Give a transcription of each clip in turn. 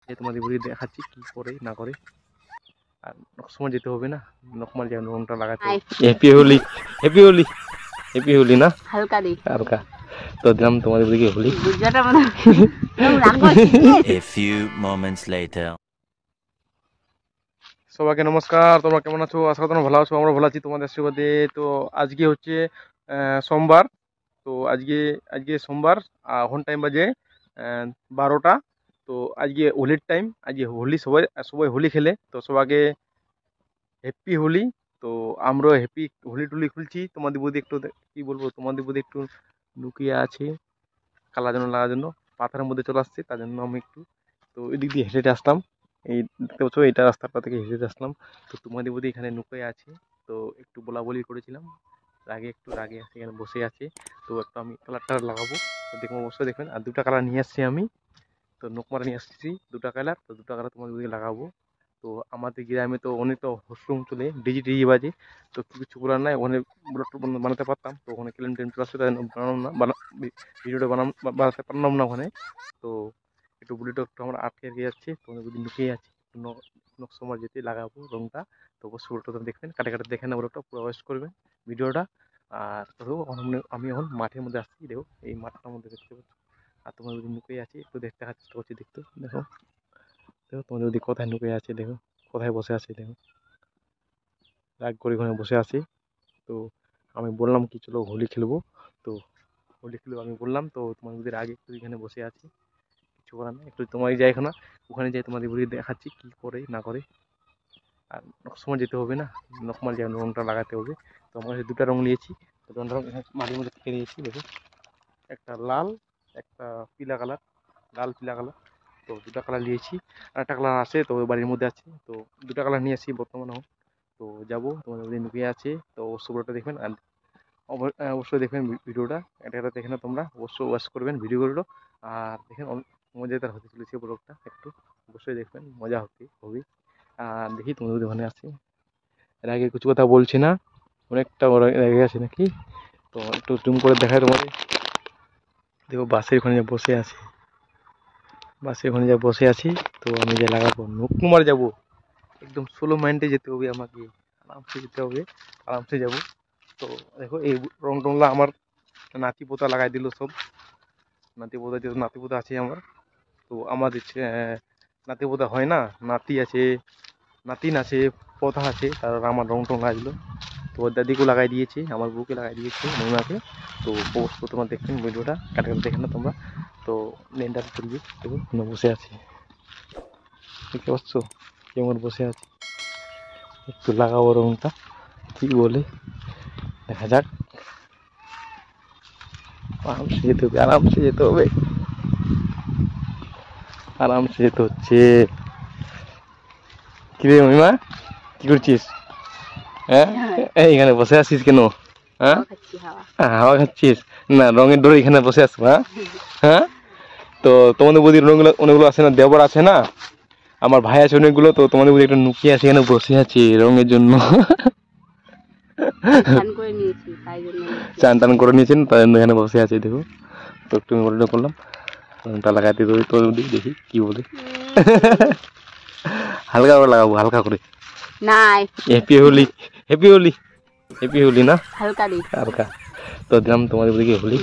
যে তোমাদের বুড়ি দেখাচ্ছি কি করে না করে। আর সময় যেতে হবে না, নকমাল যেন রংটা লাগাতে হবে। Happy Holi, happy Holi, happy Holi না হালকা দি হালকা। তো দিলাম তোমাদের বুড়িকে Holi. A few moments later. সবাইকে নমস্কার, তোমরা কেমন আছো? আশা করি তোমরা ভালো আছো, আমরা ভালো আছি তোমাদের আশীর্বাদে। তো আজকে হচ্ছে সোমবার। তো আজকে আজকে সোমবার, এখন টাইম বাজে 12টা। তো আজকে হোলির টাইম, আজকে হোলি, সবাই সবাই হোলি খেলে। তো সবাইকে হ্যাপি হোলি। তো আমরাও হ্যাপি হোলি টুলি খুলছি। তোমাদের বুদ্ধি একটু কি বলবো, তোমাদের বুদ্ধি একটু লুকিয়ে আছে কালার জন্য লাগার জন্য, পাথরের মধ্যে চলে আসছে, তার জন্য আমি একটু তো এদিক দিয়ে হেঁটে আসলাম। এই দেখতে পাচ্ছ, এইটা রাস্তাটা থেকে হেঁটে আসলাম। তো তোমাদের বুদ্ধি এখানে নুকে আছে। তো একটু বলা বলি করেছিলাম, রাগে সেখানে বসে আছে। তো একটু আমি কালারটা লাগাবো, তো দেখবো, অবশ্যই দেখবেন। আর দুটা কালার নিয়ে আসছি আমি, তো নোকমারা নিয়ে আসছি দুটা কালার। তো দুটা কালার তোমাদের বুদ্ধি লাগাবো। তো আমাদের গ্রামে তো অনেক তো হশরুম চলে, ডিজি ডিজি বাজে। তো কিছু করার নাই, ওখানে ব্লগ বানাতে পারতাম। তো ওখানে ক্লেম টেম চলে আসছে, তাই বানালাম না, ভিডিওটা বানাতে পারলাম না ওখানে। তো একটু বুড়িটা একটু আমরা আটকে যাচ্ছে, তোমাদের বুদ্ধি লুকিয়ে আছে। সময় যেতে লাগাবো রংটা। তো অবশ্যই ওটা দেখবেন, কাটে কাটে দেখেন না, ওটা পুরো ওয়েস্ট করবেন ভিডিওটা। আর দেখো আমি এখন মাঠের মধ্যে আসছি, দেখো এই মাঠটার মধ্যে দেখতে পাচ্ছ। আর তোমার যদি লুকিয়ে আছে, একটু দেখতে চেষ্টা করছি, দেখতে দেখো। দেখো তোমাদের যদি কোথায় লুকিয়ে আছে, দেখো কোথায় বসে আছে, দেখো রাগ করে ওখানে বসে আছে। তো আমি বললাম কি চলো হোলি খেলবো। তো হোলি খেলবো আমি বললাম, তো তোমার বুঝির আগে একটু এখানে বসে আছি, কিছু করার না। একটু তোমার যাই এখন, ওখানে যাই তোমাদের বুড়ি দেখাচ্ছি কি করে না করে। আর সময় যেতে হবে না, নকমাল যেন রংটা লাগাতে হবে। তো আমার কাছে দুটা রং নিয়েছি, তো দুটো রং মাটির মধ্যে থেকে নিয়েছি। দেখো একটা লাল, একটা পিলা কালার, লাল পিলা কালার। তো দুটা কালার নিয়েছি, আর একটা কালার আছে তো বাড়ির মধ্যে আছে। তো দুটা কালার নিয়ে আসি বর্তমানে এখন। তো যাবো, তোমাদের মধ্যে লুকিয়ে আছে। তো অবশ্যই দেখবেন, আর অবশ্যই দেখবেন ভিডিওটা। এটা এটা দেখে না তোমরা, অবশ্যই ওয়াচ করবেন ভিডিওগুলো। আর দেখেন মজাদার হতে চলেছে ব্লগটা, একটু অবশ্যই দেখবেন, মজা হবে। আর দেখি তোমাদের ওখানে আছে, এর আগে কিছু কথা বলছি না, অনেকটা ওরা রেগে গেছে নাকি। তো একটু জুম করে দেখায় তোমাদের। দেখো বাসের ওখানে বসে আছে, বাসের ওখানে যা বসে আছি। তো আমি যে লাগাবো নকুমার যাবো, একদম স্লো মাইন্ডে যেতে হবে আমাকে, আরামসে যেতে হবে, আরামসে যাবো। তো দেখো এই রং টংলা আমার নাতি পোতা লাগাই দিল সব। নাতি পোতা, যেহেতু নাতি পোতা আছে আমার, তো আমাদের নাতি পোতা হয় না, নাতি আছে, নাতিন আছে, পোতা আছে, তার আমার রং টং লাগলো। তো ওর দাদিকে লাগাই দিয়েছি, আমার বউকে লাগাই দিয়েছি, মহিমাকে। তো অবশ্যই তোমরা দেখবেন ভিডিওটা, কাটে কাটে দেখেন না তোমরা। তো লেনটা চলবে, দেখো বসে আছি, দেখতে পাচ্ছ কেমন বসে আছে। একটু লাগাবো রংটা, কি বলে দেখা যাক। আরামসে যেতে হবে, আরামসে যেতে হবে, আরামসে যেতে হচ্ছে। কি রে মহিমা, কি করছিস? হ্যাঁ, এইখানে বসে আছিস কেন? হ্যাঁ, হাওয়া খাচ্ছিস? না, রঙের ডোরে এখানে বসে আসবো? হ্যাঁ, হ্যাঁ। তো তোমাদের বুঝি রঙগুলো অনেকগুলো আছে না, দেবর আছে না, আমার ভাই আছে অনেকগুলো। তো তোমাদের বুঝি একটা নুকিয়ে আছে, এখানে বসে আছে রঙের জন্য। চান টান করে নিয়েছেন, তার জন্য এখানে বসে আছে, দেখো। তো একটু মনে করলাম রংটা লাগাতে দেবো, তো দেখি কি বলে। হালকা করে লাগাবো, হালকা করে। Happy Holi, happy Holi, happy Holi না হালকা। তো দিলাম তোমাদের দিকে হোলি।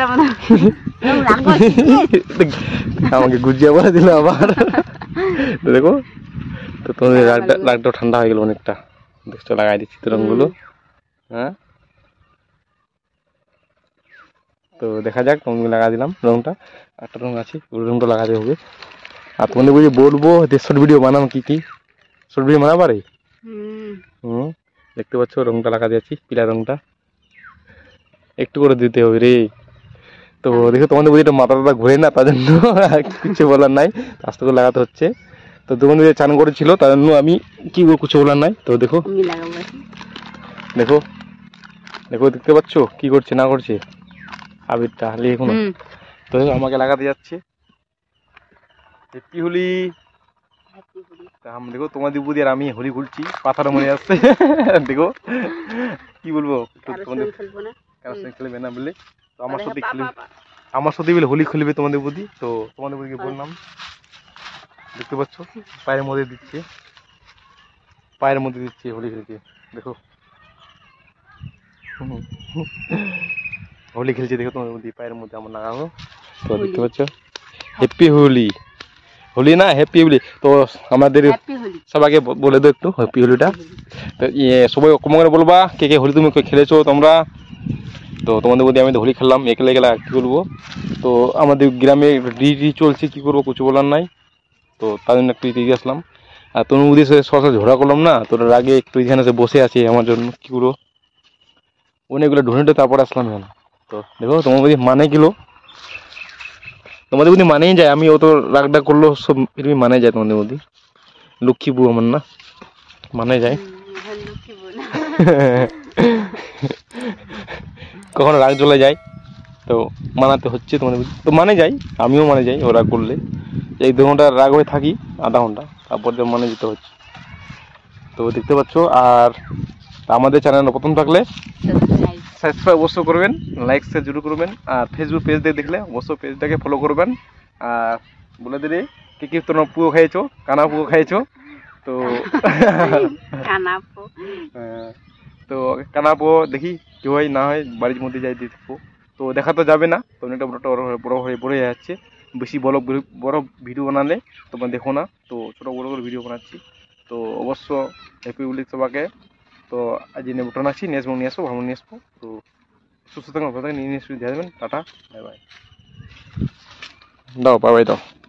আমাকে গুজিয়া বলে দিল আবার। তো দেখো, তো তোমাদের রাগটাও ঠান্ডা হয়ে গেল অনেকটা, দেখছো লাগাই দিচ্ছি তো রঙগুলো। হ্যাঁ, তো দেখা যাক, তোমাকে লাগা দিলাম রংটা। একটা রং আছে, ওই রংটা লাগাতে হবে। আর তোমাদের বুঝি বলবো শর্ট ভিডিও বানাম, কি কি শর্ট ভিডিও বানা পারে। দেখতে পাচ্ছ রংটা লাগা দিয়েছি, পিলা রংটা একটু করে দিতে হবে রে। তো দেখো তোমাদের বুঝি এটা মাথা টাথা ঘুরে না, তার জন্য কিছু বলার নাই, আস্তে করে লাগাতে হচ্ছে। তো তোমাদের চান করেছিল, তার জন্য আমি কি কিছু বলার নাই। তো দেখো, দেখো, দেখো দেখতে পাচ্ছ কি করছে না করছে, আবিরটা হালি এখনো। তো আমাকে লাগাতে যাচ্ছে হ্যাপি হোলি। দেখো তোমাদের বুদ্ধি আর আমি হোলি ঘুরছি, পাথার মনে আসছে। দেখো কি বলবো, তোমাদের কারোর সঙ্গে খেলবে না বলে, তো আমার সাথে খেলবে, আমার সাথে বলে হোলি খেলবে তোমাদের বুদ্ধি। তো তোমাদের বুদ্ধিকে বললাম দেখতে পাচ্ছ পায়ের মধ্যে দিচ্ছে হোলি খেলছে দেখো। হুম। হোলি খেলছে দেখো তোমাদের মধ্যে পায়ের মধ্যে আমার লাগাবো। তো দেখতে পাচ্ছ হ্যাপি হোলি, হোলি না হ্যাপি হোলি। তো আমাদের সবাইকে বলে দাও একটু হ্যাপি হোলিটা। তো সবাই কম করে বলবা কে কে হোলি তুমি খেলেছো তোমরা। তো তোমাদের মধ্যে আমি তো হোলি খেললাম একলা একলা কি বলবো। তো আমাদের গ্রামে ডিটি চলছে কি করবো কিছু বলার নাই। তো তার জন্য একটু এগিয়ে আসলাম। আর তোমার বুঝি সরাসরি ঝগড়া করলাম না, তোর আগে একটু এখানে এসে বসে আছে আমার জন্য কি করবো অনেকগুলো ঢুঁড়ে তারপর আসলাম এখানে। তো দেখো তোমার বুঝি মানে গেলো, তোমাদের বুঝি মানেই যায়। আমি অত রাগটা করলো সব ফিরবি মানে যায় তোমাদের মধ্যে। লক্ষ্মী বউ আমার না, মানে যায়। কখনো রাগ চলে যায় তো মানাতে হচ্ছে তোমাদের বুঝি। তো মানে যাই, আমিও মানে যাই ও রাগ করলে। এই 2 ঘন্টা রাগ হয়ে থাকি, আধা ঘন্টা, তারপর যে মানে যেতে হচ্ছে। তো দেখতে পাচ্ছ। আর আমাদের চ্যানেল প্রথম থাকলে সাবস্ক্রাইব অবশ্যই করবেন, লাইক শেয়ার জরুর করবেন। আর ফেসবুক পেজ দিয়ে দেখলে অবশ্যই পেজটাকে ফলো করবেন। আর বলে দিলে কি কি তোমরা পুয়ো খাইছো, কানা পুয়ো খাইছো। তো তো কানা পুয়ো দেখি কি হয় না হয়, বাড়ির মধ্যে যাই দেখবো। তো দেখা তো যাবে না, তো অনেকটা বড় হয়ে পড়ে যাচ্ছে। বেশি বড় বড় ভিডিও বানালে তোমরা দেখো না, তো ছোটো বড় করে ভিডিও বানাচ্ছি। তো অবশ্য হ্যাপি উইক সবাইকে। তো আজ নেবুটন আছি, নিয়ে আসবো ভালো নিয়ে আসবো। তো সুস্থ থাকুন, ভালো থাকুন, নিয়ে নিয়ে দিয়ে দেবেন। Tata, bye bye. দাও বাই বাই দাও।